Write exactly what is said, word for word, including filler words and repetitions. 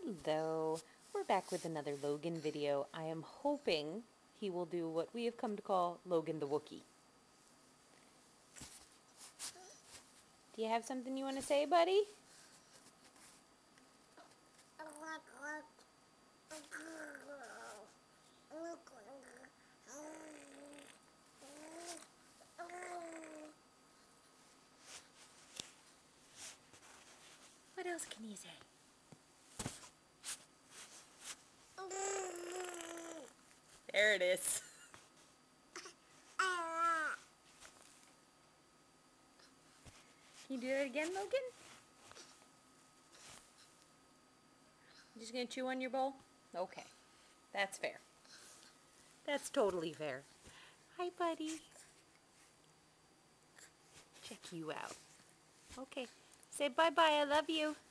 Hello, we're back with another Logan video. I am hoping he will do what we have come to call Logan the Wookie. Do you have something you want to say, buddy? What else can you say? There it is. Can you do it again, Logan? You just gonna chew on your bowl? Okay, that's fair. That's totally fair. Hi, buddy. Check you out. Okay, say bye-bye, I love you.